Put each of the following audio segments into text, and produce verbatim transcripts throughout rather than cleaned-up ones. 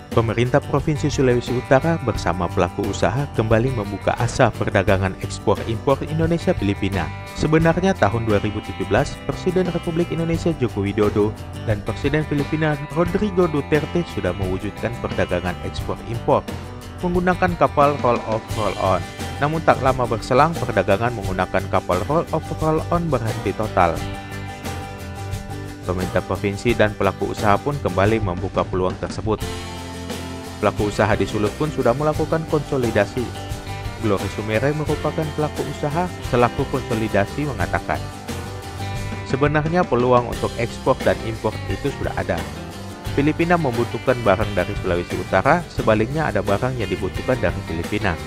Pemerintah Provinsi Sulawesi Utara bersama pelaku usaha kembali membuka asa perdagangan ekspor-impor Indonesia-Filipina. Sebenarnya tahun dua ribu tujuh belas, Presiden Republik Indonesia Joko Widodo dan Presiden Filipina Rodrigo Duterte sudah mewujudkan perdagangan ekspor-impor menggunakan kapal roll-off roll-on. Namun tak lama berselang, perdagangan menggunakan kapal roll-off roll-on berhenti total. Pemerintah provinsi dan pelaku usaha pun kembali membuka peluang tersebut. Pelaku usaha di Sulut pun sudah melakukan konsolidasi. Glory Sumere merupakan pelaku usaha selaku konsolidasi mengatakan, sebenarnya peluang untuk ekspor dan impor itu sudah ada. Filipina membutuhkan barang dari Sulawesi Utara, sebaliknya ada barang yang dibutuhkan dari Filipina.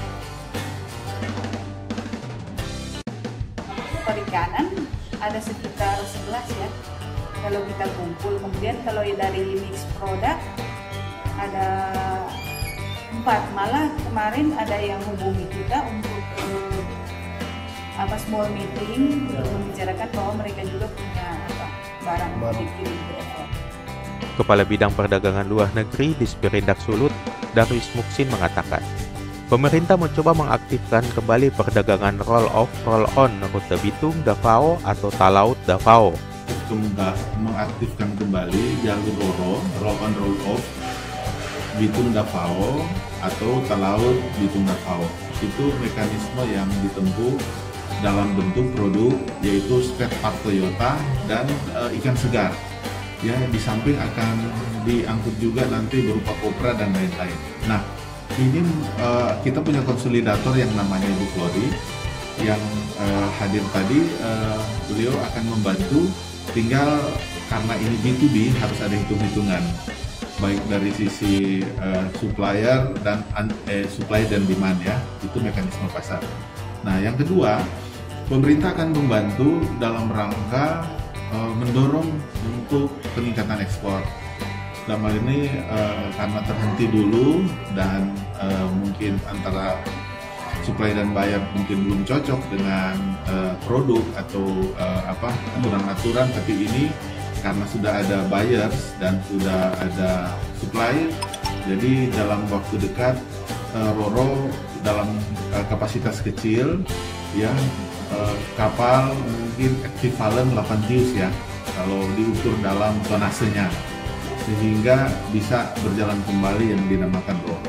Perikanan ada sekitar sebelas ya, kalau kita kumpul. Kemudian kalau dari mix produk ada empat, malah kemarin ada yang hubungi kita untuk uh, apa small meeting untuk membicarakan bahwa mereka juga punya apa, barang untuk dikirim ke ekspor. Kepala Bidang Perdagangan Luar Negeri di Disperindak Sulut, Darwis Muksin mengatakan, pemerintah mencoba mengaktifkan kembali perdagangan roll-off roll-on rute Bitung Davao atau Talaut Davao. Mengaktifkan kembali jalur Roro, roll-on roll-off Bitung Davao atau Talaut Bitung Davao. Itu mekanisme yang ditempuh dalam bentuk produk yaitu spare part Toyota dan e, ikan segar. Ya, di samping akan diangkut juga nanti berupa kopra dan lain-lain. Nah, ini e, kita punya konsolidator yang namanya Ibu Glory yang e, hadir tadi. E, beliau akan membantu, tinggal karena ini B to B harus ada hitung-hitungan, baik dari sisi uh, supplier dan eh, supply dan demand ya, itu mekanisme pasar. Nah, yang kedua, pemerintah akan membantu dalam rangka uh, mendorong untuk peningkatan ekspor. Dalam hal ini uh, karena terhenti dulu dan uh, mungkin antara supply dan buyer mungkin belum cocok dengan uh, produk atau uh, apa aturan-aturan, tapi ini karena sudah ada buyers dan sudah ada supplier, jadi dalam waktu dekat uh, Roro dalam uh, kapasitas kecil ya, uh, kapal mungkin ekivalen delapan tius ya kalau diukur dalam tonasenya, sehingga bisa berjalan kembali yang dinamakan Roro.